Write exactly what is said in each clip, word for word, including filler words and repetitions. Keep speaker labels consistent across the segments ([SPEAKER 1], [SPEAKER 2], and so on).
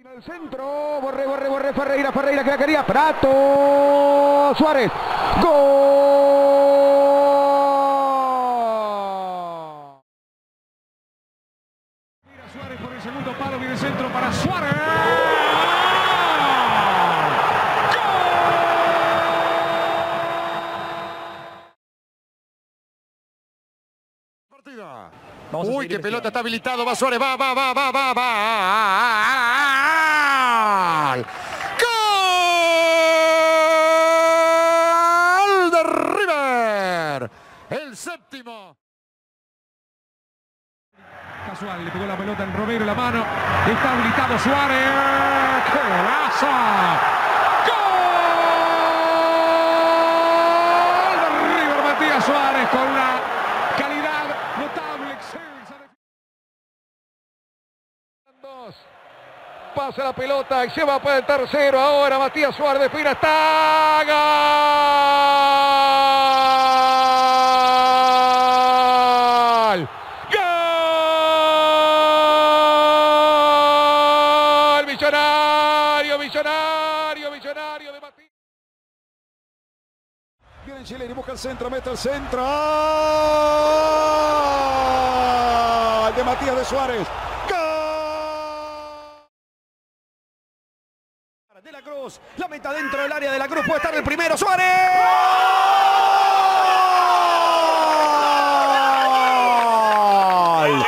[SPEAKER 1] El centro, Borré, Borré, Borré, Ferreira, Ferreira que la quería, Prato, Suárez, gol.
[SPEAKER 2] Mira Suárez por el segundo palo, viene el centro para Suárez.
[SPEAKER 3] Partida. Uy, qué pelota, está habilitado, va Suárez, va, va, va, va, va, va. ¡Gol de River! El séptimo.
[SPEAKER 2] Casual, le pegó la pelota en Romero en la mano. Está habilitado Suárez. ¡Qué golazo! ¡Gol de River! Matías Suárez con una calidad notable, excelsa.
[SPEAKER 1] Pasa la pelota y se va para el tercero. Ahora Matías Suárez de Pina está. ¡Gol! ¡Gol! Millonario, millonario, millonario de Matías.
[SPEAKER 4] Viene Chile y busca el centro, mete el centro. ¡Gol! De Matías de Suárez. De la Cruz, la meta dentro del área de la Cruz, puede estar el primero, Suárez. ¡Gol!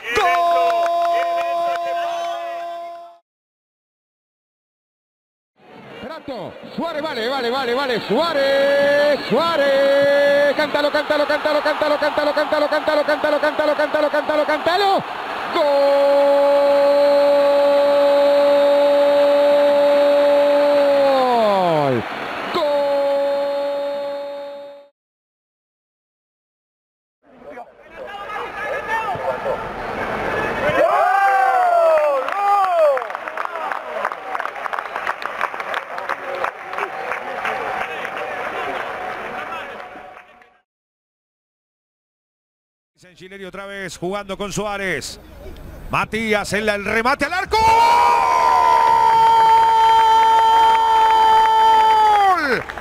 [SPEAKER 1] Prato, Suárez, vale, vale, vale, vale, Suárez, Suárez, cántalo, cántalo, cántalo, cántalo, cántalo, cántalo, cántalo, cántalo, cántalo, cántalo, cántalo, cántalo, gol.
[SPEAKER 2] Sanchileri otra vez jugando con Suárez. Matías en la, el remate al arco. ¡Gol!